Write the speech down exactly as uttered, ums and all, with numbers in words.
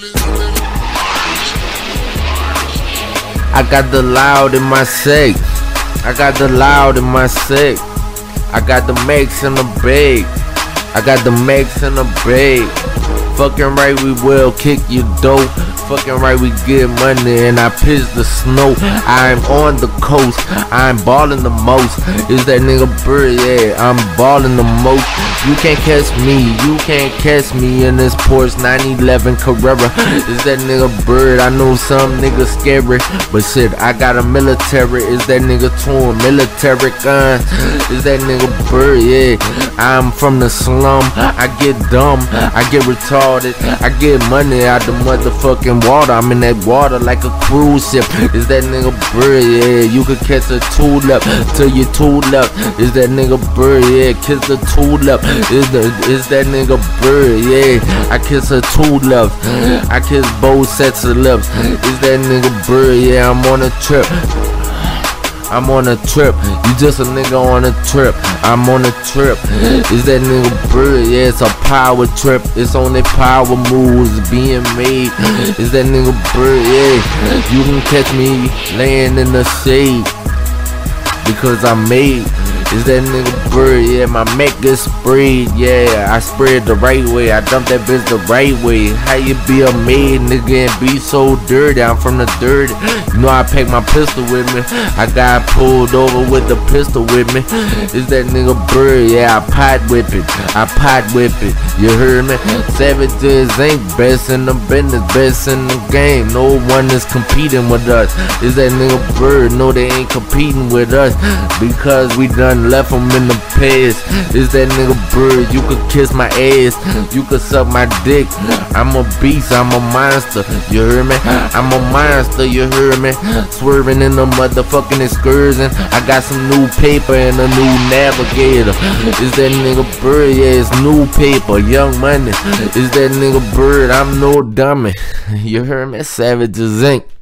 I got the loud in my safe. I got the loud in my safe. I got the makes in the bag. I got the makes in the bag. Fucking right, we will kick you dope. Fucking right, we get money and I piss the snow. I'm on the coast, I'm ballin' the most. Is that nigga Bird? Yeah, I'm ballin' the most. You can't catch me, you can't catch me in this Porsche nine eleven Carrera. Is that nigga Bird? I know some niggas scary, but shit, I got a military. Is that nigga torn military gun? Is that nigga Bird? Yeah, I'm from the slum. I get dumb, I get retarded, I get money out the motherfucking water. I'm in that water like a cruise ship. Is that nigga Bird? Yeah, you could catch a tulip till you tulip. Is that nigga Bird? Yeah, kiss the tulip. Is the is that nigga Bird? Yeah, I kiss a tulip. I kiss both sets of lips. Is that nigga Bird? Yeah, I'm on a trip. I'm on a trip. You just a nigga on a trip. I'm on a trip. Is that nigga Bird? Yeah, it's a power trip. It's only power moves being made. Is that nigga Bird? Yeah, you can catch me laying in the shade because I made. Is that nigga Bird? Yeah, my make gets sprayed. Yeah, I spray it the right way. I dump that bitch the right way. How you be a maid, nigga, and be so dirty? I'm from the dirt. You know I pack my pistol with me. I got pulled over with the pistol with me. Is that nigga Bird? Yeah, I pot whip it. I pot whip it. You heard me? Savages ain't best in the business, best in the game. No one is competing with us. Is that nigga Bird? No, they ain't competing with us because we done left them in the past. Is that nigga Bird? You could kiss my ass, you could suck my dick. I'm a beast, I'm a monster. You heard me? I'm a monster. You heard me? Swerving in the motherfucking excursion. I got some new paper and a new navigator. Is that nigga Bird? Yeah, it's new paper, young money. Is that nigga Bird? I'm no dummy. You heard me? Savages Incorporated